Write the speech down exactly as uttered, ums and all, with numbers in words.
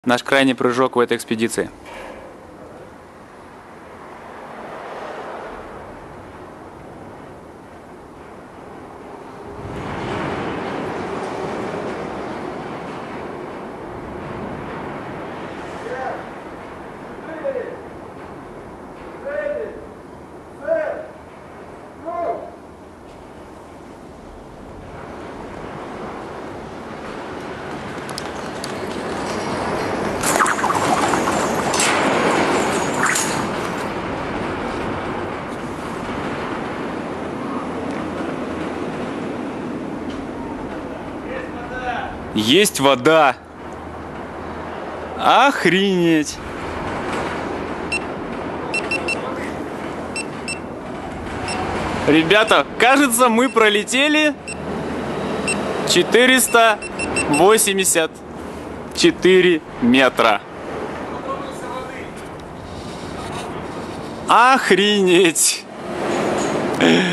Наш крайний прыжок в этой экспедиции. Есть вода! Охренеть! Ребята, кажется, мы пролетели четыреста восемьдесят четыре метра. Охренеть!